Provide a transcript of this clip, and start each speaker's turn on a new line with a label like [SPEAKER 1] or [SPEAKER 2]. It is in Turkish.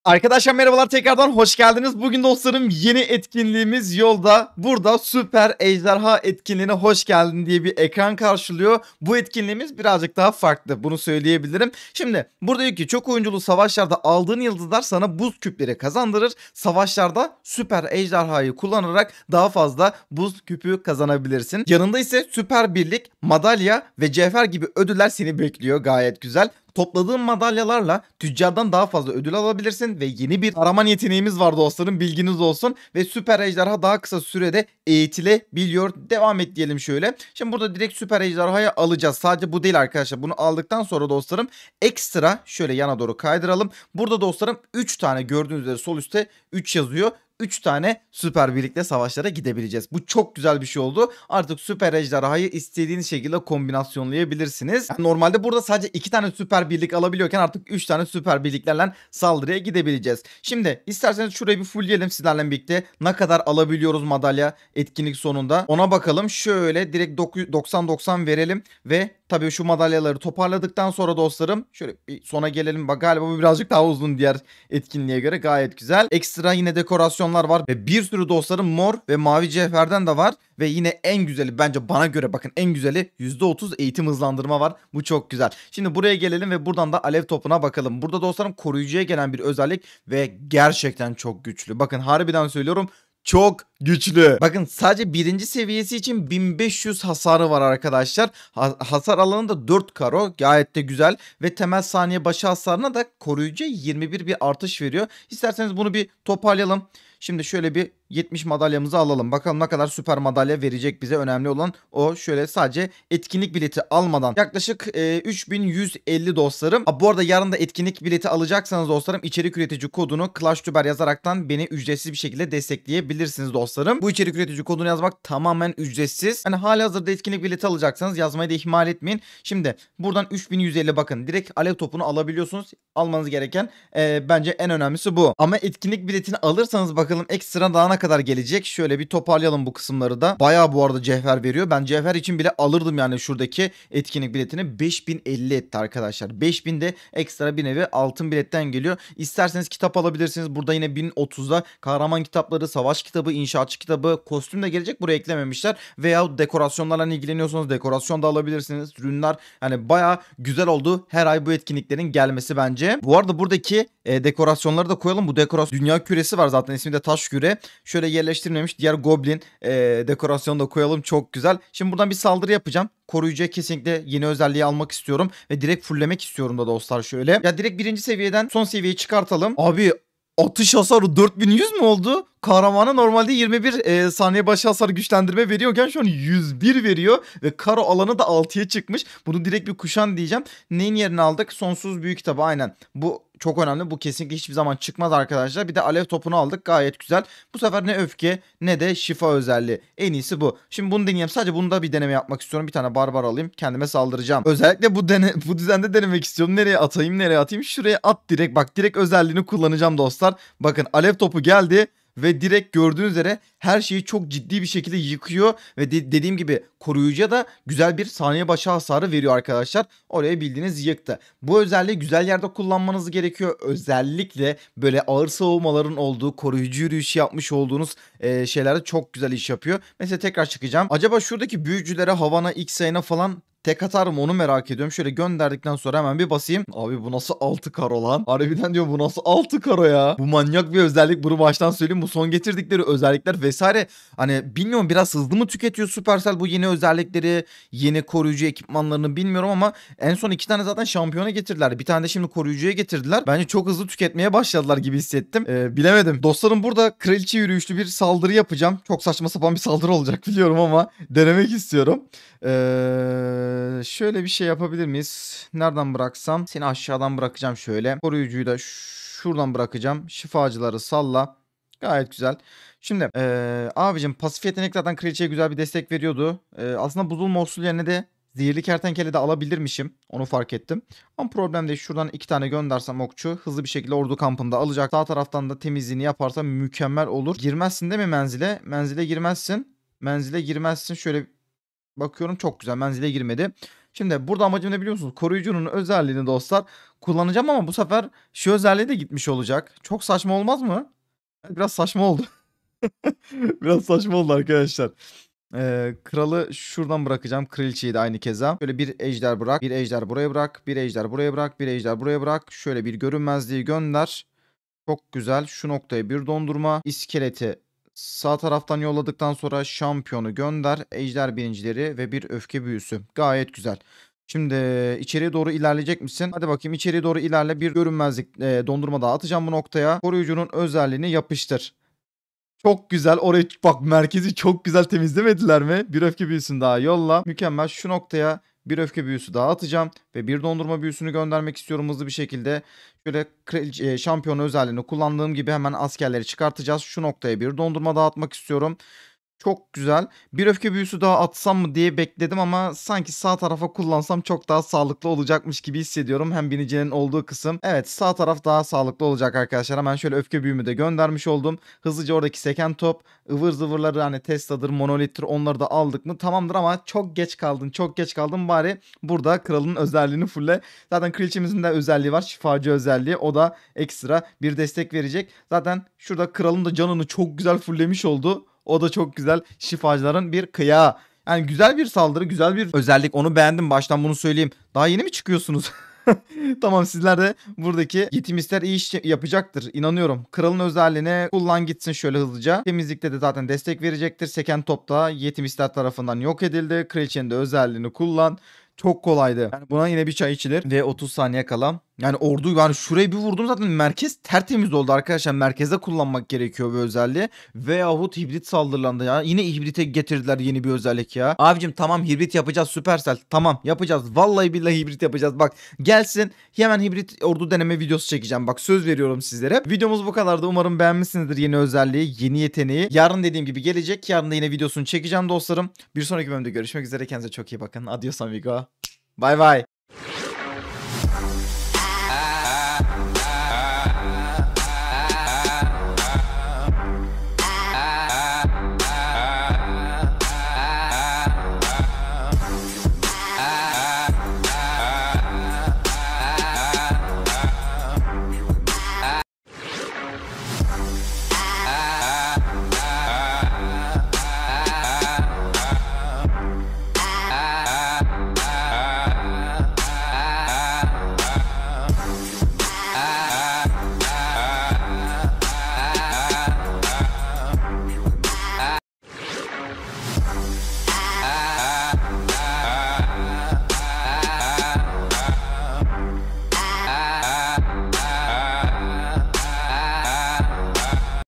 [SPEAKER 1] Arkadaşlar merhabalar, tekrardan hoş geldiniz. Bugün dostlarım yeni etkinliğimiz yolda. Burada Süper Ejderha etkinliğine hoş geldin diye bir ekran karşılıyor. Bu etkinliğimiz birazcık daha farklı, bunu söyleyebilirim. Şimdi burada diyor ki çok oyunculu savaşlarda aldığın yıldızlar sana buz küpleri kazandırır. Savaşlarda Süper Ejderhayı kullanarak daha fazla buz küpü kazanabilirsin. Yanında ise süper birlik, madalya ve cevher gibi ödüller seni bekliyor, gayet güzel. Topladığın madalyalarla tüccardan daha fazla ödül alabilirsin ve yeni bir araman yeteneğimiz var dostlarım, bilginiz olsun. Ve süper ejderha daha kısa sürede eğitilebiliyor. Devam et diyelim şöyle. Şimdi burada direkt süper ejderhayı alacağız. Sadece bu değil arkadaşlar. Bunu aldıktan sonra dostlarım ekstra şöyle yana doğru kaydıralım. Burada dostlarım 3 tane, gördüğünüz üzere sol üstte 3 yazıyor. 3 tane süper birlikte savaşlara gidebileceğiz. Bu çok güzel bir şey oldu. Artık süper ejderhayı istediğiniz şekilde kombinasyonlayabilirsiniz. Yani normalde burada sadece 2 tane süper birlik alabiliyorken artık 3 tane süper birliklerle saldırıya gidebileceğiz. Şimdi isterseniz şurayı bir fullleyelim sizlerle birlikte. Ne kadar alabiliyoruz madalya etkinlik sonunda, ona bakalım. Şöyle direkt 90-90 verelim ve tabii şu madalyaları toparladıktan sonra dostlarım şöyle bir sona gelelim. Bak galiba bu birazcık daha uzun diğer etkinliğe göre, gayet güzel. Ekstra yine dekorasyonlar var ve bir sürü dostlarım mor ve mavi cevherden de var. Ve yine en güzeli, bence bana göre bakın en güzeli, %30 eğitim hızlandırma var. Bu çok güzel. Şimdi buraya gelelim ve buradan da alev topuna bakalım. Burada dostlarım koruyucuya gelen bir özellik ve gerçekten çok güçlü. Bakın harbiden söylüyorum, çok güçlü. Bakın sadece birinci seviyesi için 1500 hasarı var arkadaşlar. Hasar alanı da 4 karo, gayet de güzel. Ve temel saniye başı hasarına da koruyucu 21 bir artış veriyor. İsterseniz bunu bir toparlayalım. Şimdi şöyle bir 70 madalyamızı alalım. Bakalım ne kadar süper madalya verecek bize. Önemli olan o. Şöyle sadece etkinlik bileti almadan yaklaşık 3150 dostlarım. Bu arada yarın da etkinlik bileti alacaksanız dostlarım içerik üretici kodunu ClashTuber yazaraktan beni ücretsiz bir şekilde destekleyebilirsiniz dostlarım. Bu içerik üretici kodunu yazmak tamamen ücretsiz. Hani halihazırda etkinlik bileti alacaksanız yazmayı da ihmal etmeyin. Şimdi buradan 3150, bakın direkt alev topunu alabiliyorsunuz. Almanız gereken bence en önemlisi bu. Ama etkinlik biletini alırsanız bakalım ekstra daha ne kadar gelecek. Şöyle bir toparlayalım bu kısımları da. Bayağı bu arada cevher veriyor. Ben cevher için bile alırdım yani şuradaki etkinlik biletini. 5050 etti arkadaşlar. 5000 de ekstra bir nevi altın biletten geliyor. İsterseniz kitap alabilirsiniz. Burada yine 1030'da kahraman kitapları, savaş kitabı, inşaatçı kitabı, kostüm de gelecek. Buraya eklememişler. Veya dekorasyonlarla ilgileniyorsanız dekorasyon da alabilirsiniz. Ürünler yani bayağı güzel oldu. Her ay bu etkinliklerin gelmesi bence. Bu arada buradaki dekorasyonları da koyalım. Bu dekorasyon dünya küresi var zaten, ismi de taş küre. Şöyle yerleştirilmemiş diğer goblin dekorasyonu da koyalım, çok güzel. Şimdi buradan bir saldırı yapacağım. Koruyucuya kesinlikle yeni özelliği almak istiyorum ve direkt fulllemek istiyorum da dostlar şöyle. Ya direkt birinci seviyeden son seviyeyi çıkartalım. Abi atış hasarı 4100 mü oldu? Kahramana normalde 21 saniye başı hasar güçlendirme veriyorken şu an 101 veriyor. Ve karo alanı da 6'ya çıkmış. Bunu direkt bir kuşan diyeceğim. Neyin yerine aldık? Sonsuz büyük kitabı, aynen. Bu çok önemli. Bu kesinlikle hiçbir zaman çıkmaz arkadaşlar. Bir de alev topunu aldık. Gayet güzel. Bu sefer ne öfke ne de şifa özelliği. En iyisi bu. Şimdi bunu deneyeyim. Sadece bunda bir deneme yapmak istiyorum. Bir tane barbar alayım. Kendime saldıracağım. Özellikle bu düzende denemek istiyorum. Nereye atayım, nereye atayım? Şuraya at direkt. Bak direkt özelliğini kullanacağım dostlar. Bakın alev topu geldi. Ve direkt gördüğünüz üzere her şeyi çok ciddi bir şekilde yıkıyor. Ve dediğim gibi koruyucuya da güzel bir saniye başı hasarı veriyor arkadaşlar. Oraya bildiğiniz yıktı. Bu özelliği güzel yerde kullanmanız gerekiyor. Özellikle böyle ağır savunmaların olduğu, koruyucu yürüyüşü yapmış olduğunuz şeylerde çok güzel iş yapıyor. Mesela tekrar çıkacağım. Acaba şuradaki büyücülere, Havana, X-Ay'ına falan tek atar mı, onu merak ediyorum. Şöyle gönderdikten sonra hemen bir basayım. Abi bu nasıl 6 karo lan? Harbiden diyor, bu nasıl 6 karo ya? Bu manyak bir özellik. Bunu baştan söyleyeyim. Bu son getirdikleri özellikler vesaire. Hani bilmiyorum, biraz hızlı mı tüketiyor Supercell bu yeni özellikleri, yeni koruyucu ekipmanlarını bilmiyorum ama en son 2 tane zaten şampiyona getirdiler. Bir tane de şimdi koruyucuya getirdiler. Bence çok hızlı tüketmeye başladılar gibi hissettim. Bilemedim. Dostlarım burada kraliçe yürüyüşlü bir saldırı yapacağım. Çok saçma sapan bir saldırı olacak biliyorum ama denemek istiyorum. Şöyle bir şey yapabilir miyiz? Nereden bıraksam? Seni aşağıdan bırakacağım şöyle. Koruyucuyu da şuradan bırakacağım. Şifacıları salla. Gayet güzel. Şimdi abicim pasif yeteneklerden kraliçeye güzel bir destek veriyordu. Aslında buzul usul yerine de zehirli kertenkele de alabilirmişim. Onu fark ettim. Ama problem değil. Şuradan 2 tane göndersem okçu hızlı bir şekilde ordu kampında alacak. Sağ taraftan da temizliğini yaparsam mükemmel olur. Girmezsin değil mi menzile? Menzile girmezsin. Menzile girmezsin. Şöyle bakıyorum, çok güzel, menzile girmedi. Şimdi burada amacım ne biliyor musunuz? Koruyucunun özelliğini dostlar kullanacağım ama bu sefer şu özelliği de gitmiş olacak. Çok saçma olmaz mı? Biraz saçma oldu. Biraz saçma oldu arkadaşlar. Kralı şuradan bırakacağım. Kraliçeyi de aynı keza. Şöyle bir ejder bırak. Bir ejder buraya bırak. Bir ejder buraya bırak. Bir ejder buraya bırak. Şöyle bir görünmezliği gönder. Çok güzel. Şu noktaya bir dondurma. İskeleti sağ taraftan yolladıktan sonra şampiyonu gönder. Ejder birincileri ve bir öfke büyüsü. Gayet güzel. Şimdi içeriye doğru ilerleyecek misin? Hadi bakayım içeriye doğru ilerle. Bir görünmezlik dondurma daha atacağım bu noktaya. Koruyucunun özelliğini yapıştır. Çok güzel. Orayı bak merkezi çok güzel temizlemediler mi? Bir öfke büyüsünü daha yolla. Mükemmel. Şu noktaya bir öfke büyüsü daha atacağım. Ve bir dondurma büyüsünü göndermek istiyorum hızlı bir şekilde. Şöyle şampiyon özelliğini kullandığım gibi hemen askerleri çıkartacağız. Şu noktaya bir dondurma daha atmak istiyorum. Çok güzel. Bir öfke büyüsü daha atsam mı diye bekledim ama sanki sağ tarafa kullansam çok daha sağlıklı olacakmış gibi hissediyorum. Hem binicinin olduğu kısım. Evet sağ taraf daha sağlıklı olacak arkadaşlar. Hemen şöyle öfke büyümü de göndermiş oldum. Hızlıca oradaki seken top, ıvır zıvırları hani Tesla'dır, monolittir onları da aldık mı tamamdır ama çok geç kaldın. Çok geç kaldın bari burada kralın özelliğini fulle. Zaten kraliçemizin de özelliği var. Şifacı özelliği. O da ekstra bir destek verecek. Zaten şurada kralın da canını çok güzel fullemiş oldu. O da çok güzel şifacıların bir kıyağı. Yani güzel bir saldırı, güzel bir özellik. Onu beğendim baştan bunu söyleyeyim. Daha yeni mi çıkıyorsunuz? Tamam sizler de buradaki yetimistler iyi iş yapacaktır. İnanıyorum. Kralın özelliğine kullan gitsin şöyle hızlıca. Temizlikte de zaten destek verecektir. Seken top da yetimistler tarafından yok edildi. Kraliçenin de özelliğini kullan. Çok kolaydı. Yani buna yine bir çay içilir. Ve 30 saniye kala. Yani ordu yani şurayı bir vurdum zaten merkez tertemiz oldu arkadaşlar. Merkezde kullanmak gerekiyor bu özelliği. Veyahut hibrit saldırılandı ya. Yine hibrite getirdiler yeni bir özellik ya. Abicim tamam hibrit yapacağız Supercell. Tamam yapacağız. Vallahi billahi hibrit yapacağız. Bak gelsin hemen hibrit ordu deneme videosu çekeceğim. Bak söz veriyorum sizlere. Videomuz bu kadardı. Umarım beğenmişsinizdir yeni özelliği, yeni yeteneği. Yarın dediğim gibi gelecek. Yarın da yine videosunu çekeceğim dostlarım. Bir sonraki bölümde görüşmek üzere. Kendinize çok iyi bakın. Adios amigo. Bay bay.